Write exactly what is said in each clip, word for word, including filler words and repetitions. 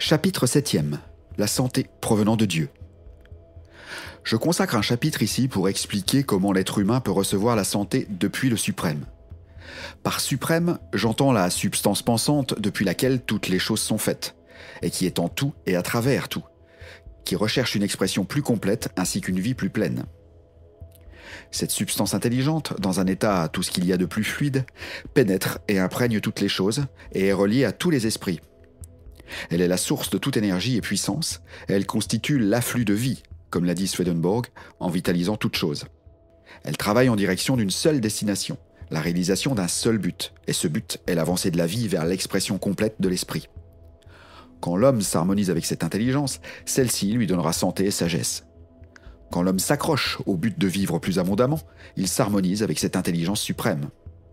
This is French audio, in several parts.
Chapitre septième. La santé provenant de Dieu. Je consacre un chapitre ici pour expliquer comment l'être humain peut recevoir la santé depuis le suprême. Par suprême, j'entends la substance pensante depuis laquelle toutes les choses sont faites, et qui est en tout et à travers tout, qui recherche une expression plus complète ainsi qu'une vie plus pleine. Cette substance intelligente, dans un état à tout ce qu'il y a de plus fluide, pénètre et imprègne toutes les choses et est reliée à tous les esprits. Elle est la source de toute énergie et puissance, et elle constitue l'afflux de vie, comme l'a dit Swedenborg, en vitalisant toute chose. Elle travaille en direction d'une seule destination, la réalisation d'un seul but, et ce but est l'avancée de la vie vers l'expression complète de l'esprit. Quand l'homme s'harmonise avec cette intelligence, celle-ci lui donnera santé et sagesse. Quand l'homme s'accroche au but de vivre plus abondamment, il s'harmonise avec cette intelligence suprême.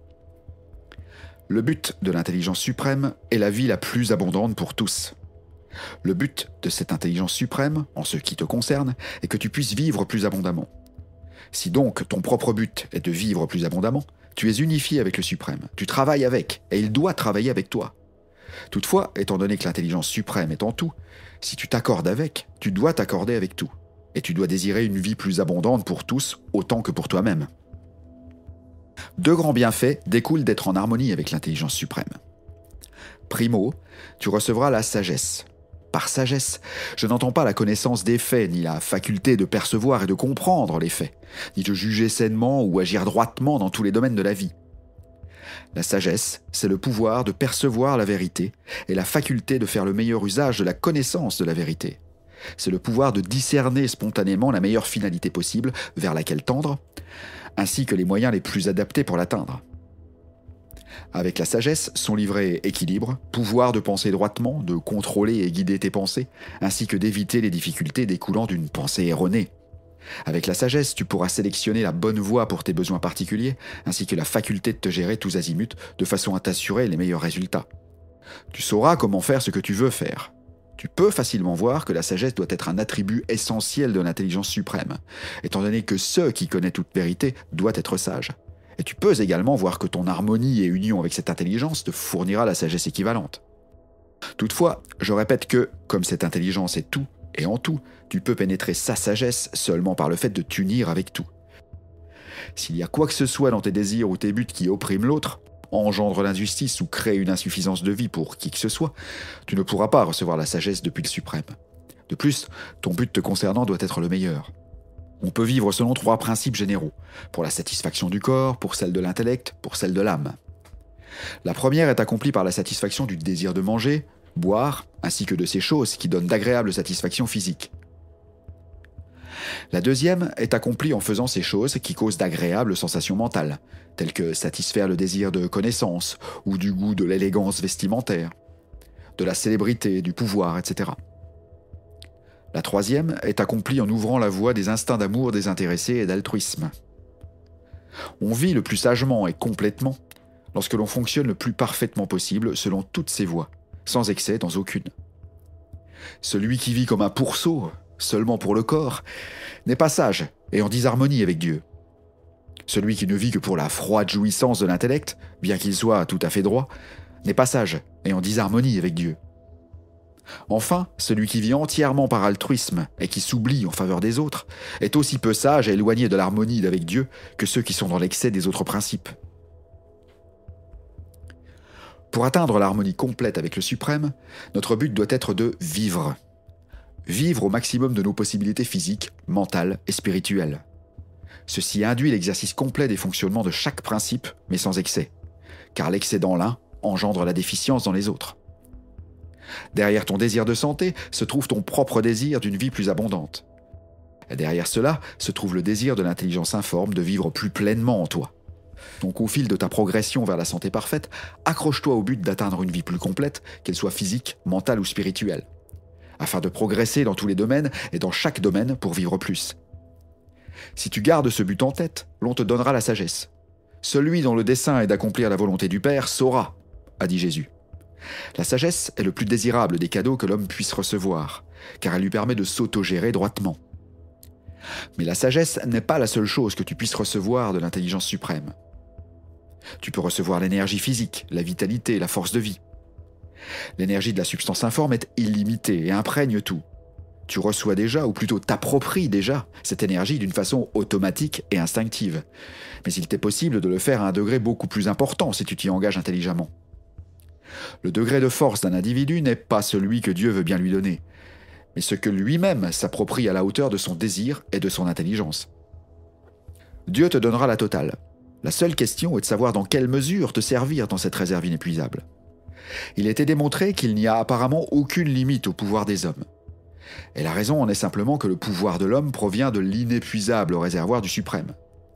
Le but de l'intelligence suprême est la vie la plus abondante pour tous. Le but de cette intelligence suprême, en ce qui te concerne, est que tu puisses vivre plus abondamment. Si donc ton propre but est de vivre plus abondamment, tu es unifié avec le suprême, tu travailles avec, et il doit travailler avec toi. Toutefois, étant donné que l'intelligence suprême est en tout, si tu t'accordes avec, tu dois t'accorder avec tout, et tu dois désirer une vie plus abondante pour tous autant que pour toi-même. Deux grands bienfaits découlent d'être en harmonie avec l'intelligence suprême. Primo, tu recevras la sagesse. Par sagesse, je n'entends pas la connaissance des faits, ni la faculté de percevoir et de comprendre les faits, ni de juger sainement ou agir droitement dans tous les domaines de la vie. La sagesse, c'est le pouvoir de percevoir la vérité et la faculté de faire le meilleur usage de la connaissance de la vérité. C'est le pouvoir de discerner spontanément la meilleure finalité possible vers laquelle tendre, ainsi que les moyens les plus adaptés pour l'atteindre. Avec la sagesse sont livrés équilibre, pouvoir de penser droitement, de contrôler et guider tes pensées, ainsi que d'éviter les difficultés découlant d'une pensée erronée. Avec la sagesse, tu pourras sélectionner la bonne voie pour tes besoins particuliers, ainsi que la faculté de te gérer tous azimuts de façon à t'assurer les meilleurs résultats. Tu sauras comment faire ce que tu veux faire. Tu peux facilement voir que la sagesse doit être un attribut essentiel de l'intelligence suprême, étant donné que ceux qui connaissent toute vérité doit être sage. Et tu peux également voir que ton harmonie et union avec cette intelligence te fournira la sagesse équivalente. Toutefois, je répète que, comme cette intelligence est tout et en tout, tu peux pénétrer sa sagesse seulement par le fait de t'unir avec tout. S'il y a quoi que ce soit dans tes désirs ou tes buts qui opprime l'autre, engendre l'injustice ou crée une insuffisance de vie pour qui que ce soit, tu ne pourras pas recevoir la sagesse depuis le suprême. De plus, ton but te concernant doit être le meilleur. On peut vivre selon trois principes généraux, pour la satisfaction du corps, pour celle de l'intellect, pour celle de l'âme. La première est accomplie par la satisfaction du désir de manger, boire, ainsi que de ces choses qui donnent d'agréables satisfactions physiques. La deuxième est accomplie en faisant ces choses qui causent d'agréables sensations mentales, telles que satisfaire le désir de connaissance ou du goût de l'élégance vestimentaire, de la célébrité, du pouvoir, et cetera. La troisième est accomplie en ouvrant la voie des instincts d'amour désintéressé et d'altruisme. On vit le plus sagement et complètement lorsque l'on fonctionne le plus parfaitement possible selon toutes ces voies, sans excès dans aucune. Celui qui vit comme un pourceau, seulement pour le corps, n'est pas sage et en disharmonie avec Dieu. Celui qui ne vit que pour la froide jouissance de l'intellect, bien qu'il soit tout à fait droit, n'est pas sage et en disharmonie avec Dieu. Enfin, celui qui vit entièrement par altruisme et qui s'oublie en faveur des autres est aussi peu sage et éloigné de l'harmonie avec Dieu que ceux qui sont dans l'excès des autres principes. Pour atteindre l'harmonie complète avec le suprême, notre but doit être de vivre. Vivre au maximum de nos possibilités physiques, mentales et spirituelles. Ceci induit l'exercice complet des fonctionnements de chaque principe, mais sans excès, car l'excès dans l'un engendre la déficience dans les autres. Derrière ton désir de santé se trouve ton propre désir d'une vie plus abondante. Et derrière cela se trouve le désir de l'intelligence informe de vivre plus pleinement en toi. Donc au fil de ta progression vers la santé parfaite, accroche-toi au but d'atteindre une vie plus complète, qu'elle soit physique, mentale ou spirituelle, afin de progresser dans tous les domaines et dans chaque domaine pour vivre plus. Si tu gardes ce but en tête, l'on te donnera la sagesse. Celui dont le dessein est d'accomplir la volonté du Père saura, a dit Jésus. La sagesse est le plus désirable des cadeaux que l'homme puisse recevoir, car elle lui permet de s'autogérer droitement. Mais la sagesse n'est pas la seule chose que tu puisses recevoir de l'intelligence suprême. Tu peux recevoir l'énergie physique, la vitalité, la force de vie. L'énergie de la substance informe est illimitée et imprègne tout. Tu reçois déjà, ou plutôt t'appropries déjà, cette énergie d'une façon automatique et instinctive. Mais il t'est possible de le faire à un degré beaucoup plus important si tu t'y engages intelligemment. Le degré de force d'un individu n'est pas celui que Dieu veut bien lui donner, mais ce que lui-même s'approprie à la hauteur de son désir et de son intelligence. Dieu te donnera la totale. La seule question est de savoir dans quelle mesure te servir dans cette réserve inépuisable. Il a été démontré qu'il n'y a apparemment aucune limite au pouvoir des hommes. Et la raison en est simplement que le pouvoir de l'homme provient de l'inépuisable réservoir du suprême.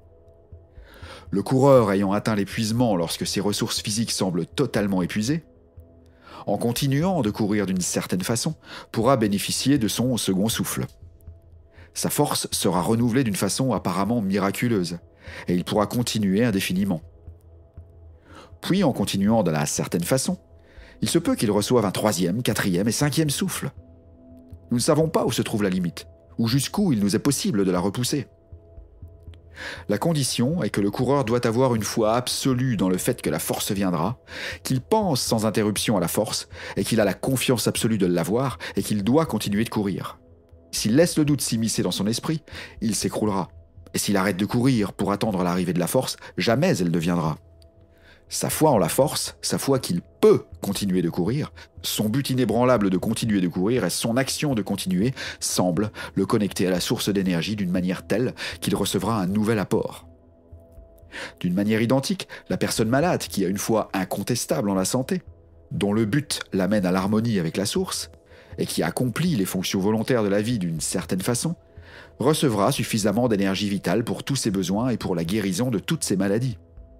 Le coureur ayant atteint l'épuisement lorsque ses ressources physiques semblent totalement épuisées, en continuant de courir d'une certaine façon, pourra bénéficier de son second souffle. Sa force sera renouvelée d'une façon apparemment miraculeuse, et il pourra continuer indéfiniment. Puis, en continuant de la certaine façon, il se peut qu'il reçoive un troisième, quatrième et cinquième souffle. Nous ne savons pas où se trouve la limite, ou jusqu'où il nous est possible de la repousser. La condition est que le coureur doit avoir une foi absolue dans le fait que la force viendra, qu'il pense sans interruption à la force, et qu'il a la confiance absolue de l'avoir, et qu'il doit continuer de courir. S'il laisse le doute s'immiscer dans son esprit, il s'écroulera. Et s'il arrête de courir pour attendre l'arrivée de la force, jamais elle ne viendra. Sa foi en la force, sa foi qu'il peut continuer de courir, son but inébranlable de continuer de courir et son action de continuer semble le connecter à la source d'énergie d'une manière telle qu'il recevra un nouvel apport. D'une manière identique, la personne malade qui a une foi incontestable en la santé, dont le but l'amène à l'harmonie avec la source, et qui accomplit les fonctions volontaires de la vie d'une certaine façon, recevra suffisamment d'énergie vitale pour tous ses besoins et pour la guérison de toutes ses maladies.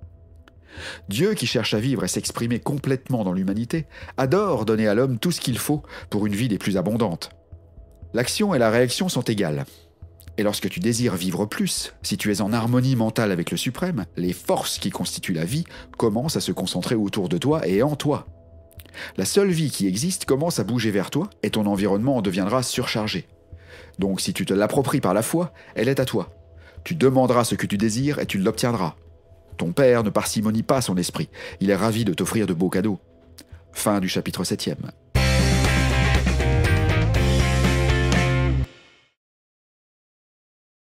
Dieu, qui cherche à vivre et s'exprimer complètement dans l'humanité, adore donner à l'homme tout ce qu'il faut pour une vie des plus abondantes. L'action et la réaction sont égales. Et lorsque tu désires vivre plus, si tu es en harmonie mentale avec le suprême, les forces qui constituent la vie commencent à se concentrer autour de toi et en toi. La seule vie qui existe commence à bouger vers toi et ton environnement en deviendra surchargé. Donc si tu te l'appropries par la foi, elle est à toi. Tu demanderas ce que tu désires et tu l'obtiendras. Ton Père ne parcimonie pas son esprit, il est ravi de t'offrir de beaux cadeaux. Fin du chapitre septième.